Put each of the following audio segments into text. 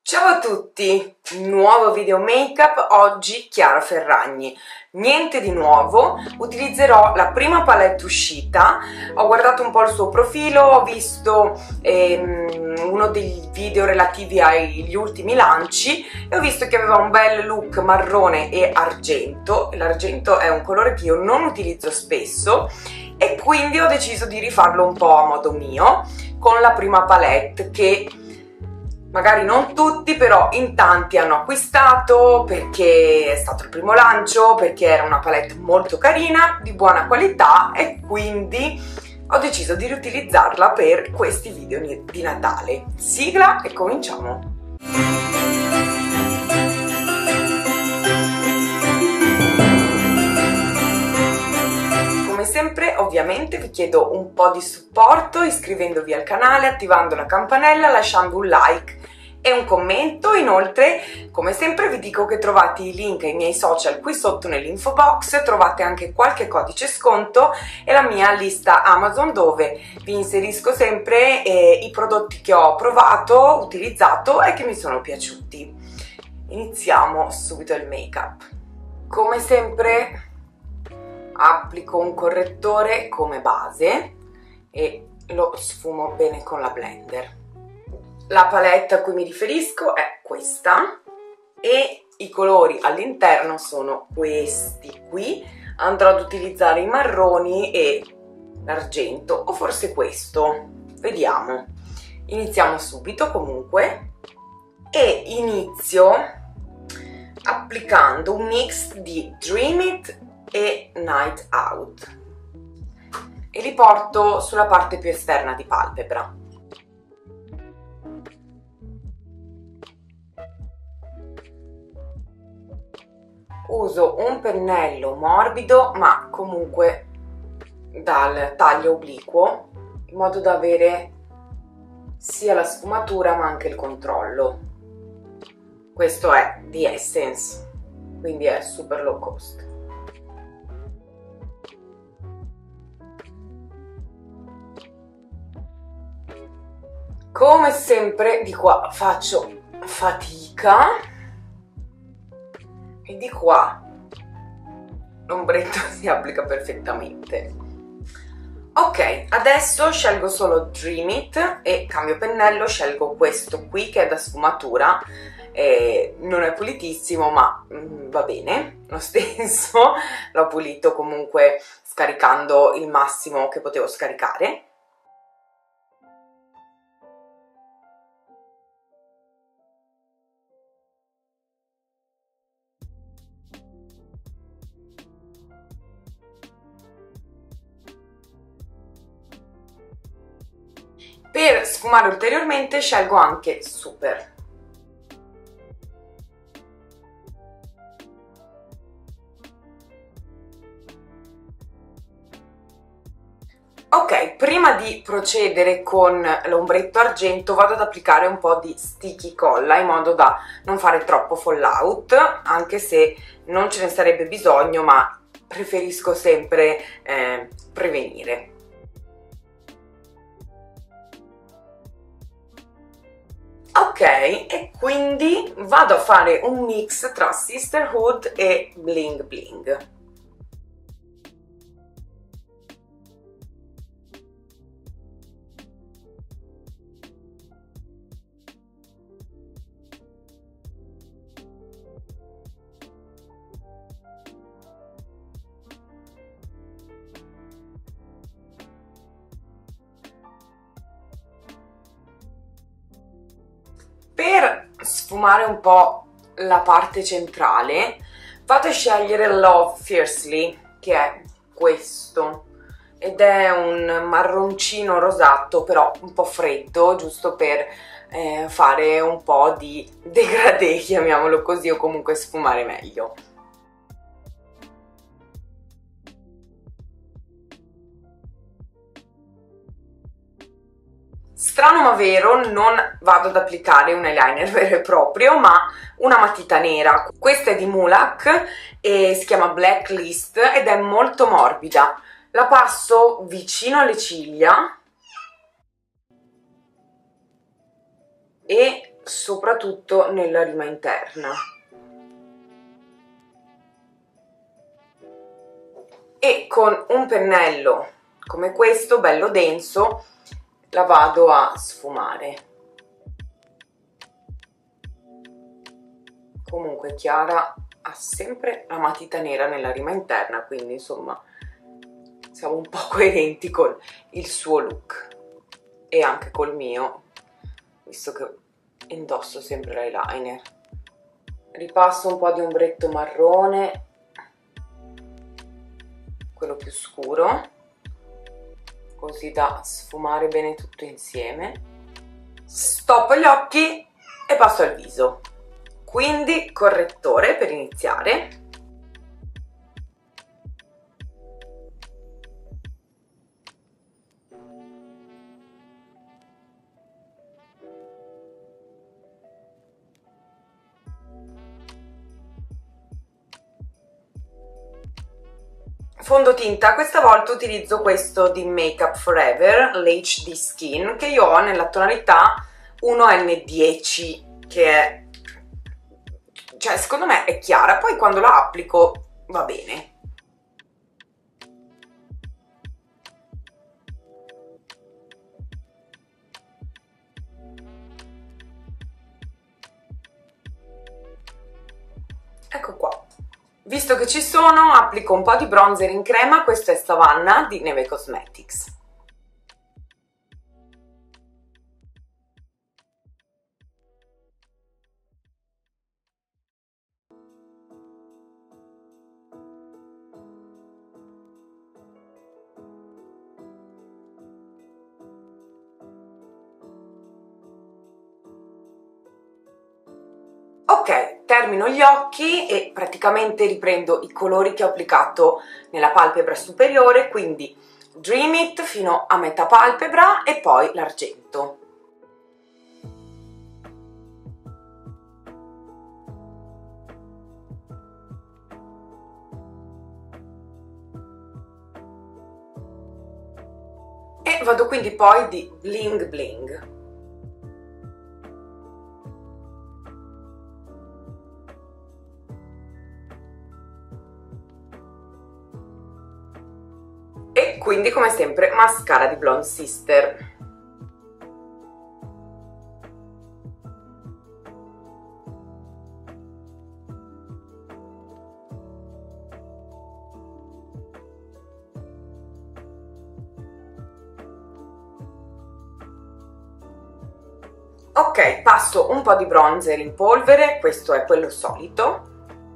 Ciao a tutti, nuovo video make up, oggi Chiara Ferragni. Niente di nuovo, utilizzerò la prima palette uscita. Ho guardato un po' il suo profilo, ho visto uno dei video relativi agli ultimi lanci e ho visto che aveva un bel look marrone e argento. L'argento è un colore che io non utilizzo spesso e quindi ho deciso di rifarlo un po' a modo mio con la prima palette che magari non tutti, però in tanti hanno acquistato perché è stato il primo lancio, perché era una palette molto carina, di buona qualità e quindi ho deciso di riutilizzarla per questi video di Natale. Sigla e cominciamo! Come sempre, ovviamente vi chiedo un po' di supporto iscrivendovi al canale, attivando la campanella, lasciando un like e un commento. Inoltre, come sempre, vi dico che trovate i link ai miei social qui sotto nell'info box, trovate anche qualche codice sconto e la mia lista Amazon dove vi inserisco sempre i prodotti che ho provato, utilizzato e che mi sono piaciuti. Iniziamo subito il make up. Come sempre applico un correttore come base e lo sfumo bene con la blender. La palette a cui mi riferisco è questa e i colori all'interno sono questi qui. Andrò ad utilizzare i marroni e l'argento, o forse questo, vediamo. Iniziamo subito comunque e inizio applicando un mix di Dream It e Night Out e li porto sulla parte più esterna di palpebra. Uso un pennello morbido ma comunque dal taglio obliquo in modo da avere sia la sfumatura ma anche il controllo. Questo è The Essence, quindi è super low cost. Come sempre di qua faccio fatica e di qua l'ombretto si applica perfettamente. Ok, adesso scelgo solo Dream It e cambio pennello, scelgo questo qui che è da sfumatura. Non è pulitissimo ma va bene lo stesso. L'ho pulito comunque scaricando il massimo che potevo scaricare. Per sfumare ulteriormente scelgo anche Super. Ok, prima di procedere con l'ombretto argento vado ad applicare un po' di sticky colla in modo da non fare troppo fallout, anche se non ce ne sarebbe bisogno, ma preferisco sempre prevenire. Ok, e quindi vado a fare un mix tra Sisterhood e Bling Bling. Per sfumare un po' la parte centrale vado a scegliere Love Fiercely, che è questo, ed è un marroncino rosato però un po' freddo, giusto per fare un po' di degradé, chiamiamolo così, o comunque sfumare meglio. Strano ma vero, non vado ad applicare un eyeliner vero e proprio, ma una matita nera. Questa è di Mulac e si chiama Blacklist ed è molto morbida. La passo vicino alle ciglia e soprattutto nella rima interna. E con un pennello come questo, bello denso, la vado a sfumare. Comunque Chiara ha sempre la matita nera nella rima interna, quindi insomma siamo un po' coerenti con il suo look e anche col mio, visto che indosso sempre l'eyeliner. Ripasso un po' di ombretto marrone, quello più scuro, così da sfumare bene tutto insieme. Stoppo gli occhi e passo al viso. Quindi correttore per iniziare. Fondotinta, questa volta utilizzo questo di Make Up For Ever, l'HD Skin, che io ho nella tonalità 1N10, che è, cioè secondo me è chiara, poi quando la applico va bene. Ecco qua. Visto che ci sono, applico un po' di bronzer in crema, questo è Savannah di Neve Cosmetics. Ok, termino gli occhi e praticamente riprendo i colori che ho applicato nella palpebra superiore, quindi Dream It fino a metà palpebra e poi l'argento. E vado quindi poi di Bling Bling. E quindi come sempre mascara di Blonde Sister. Ok, passo un po' di bronzer in polvere, questo è quello solito.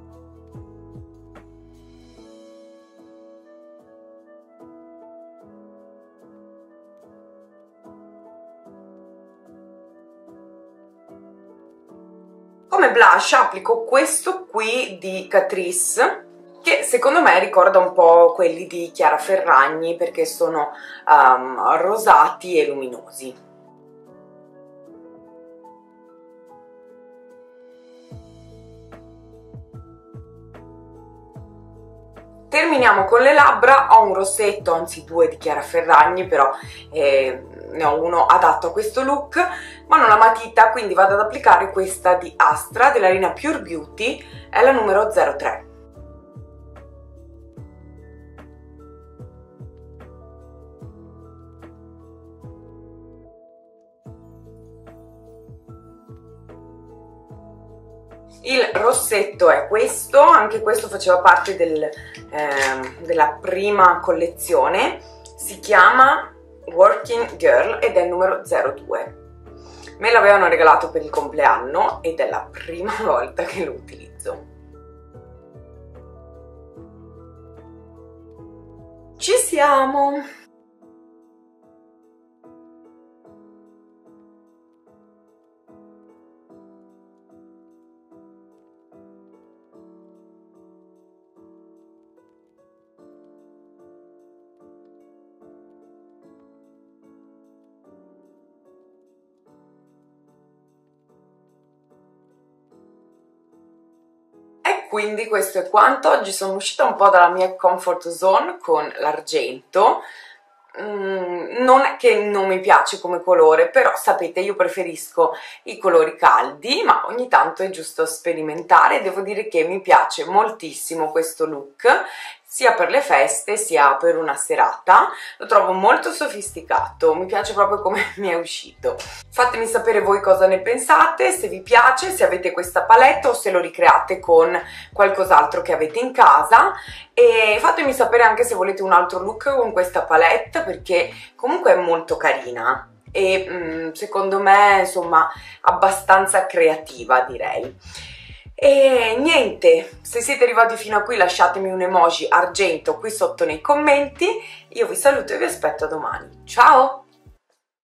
Come blush applico questo qui di Catrice, che secondo me ricorda un po' quelli di Chiara Ferragni perché sono rosati e luminosi. Terminiamo con le labbra. Ho un rossetto, anzi due di Chiara Ferragni, però ne ho uno adatto a questo look, ma non la matita, quindi vado ad applicare questa di Astra della linea Pure Beauty, è la numero 03. Il rossetto è questo, anche questo faceva parte della prima collezione, si chiama Working Girl ed è il numero 02. Me l'avevano regalato per il compleanno ed è la prima volta che lo utilizzo. Ci siamo! Quindi questo è quanto. Oggi sono uscita un po' dalla mia comfort zone con l'argento. non è che non mi piace come colore, però sapete, io preferisco i colori caldi, ma ogni tanto è giusto sperimentare. Devo dire che mi piace moltissimo questo look, sia per le feste sia per una serata. Lo trovo molto sofisticato, mi piace proprio come mi è uscito. Fatemi sapere voi cosa ne pensate, se vi piace, se avete questa palette o se lo ricreate con qualcos'altro che avete in casa, e fatemi sapere anche se volete un altro look con questa palette, perché comunque è molto carina e secondo me, insomma, abbastanza creativa, direi. E niente, se siete arrivati fino a qui lasciatemi un emoji argento qui sotto nei commenti. Io vi saluto e vi aspetto domani. Ciao!